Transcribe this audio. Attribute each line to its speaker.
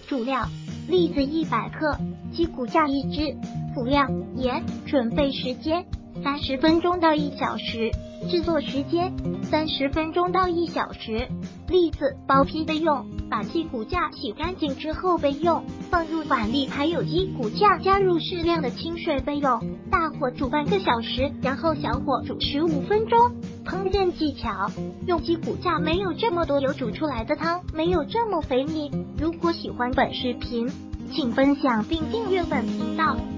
Speaker 1: 主料：栗子100克，鸡骨架1只。辅料：盐。准备时间：30分钟到1小时。制作时间：30分钟到1小时。栗子剥皮备用，把鸡骨架洗干净之后备用，放入碗里，还有鸡骨架加入适量的清水备用。大火煮半个小时，然后小火煮15分钟。烹饪技巧：用鸡骨架没有这么多油，煮出来的汤没有这么肥腻。如果喜欢本视频，请分享并订阅本频道。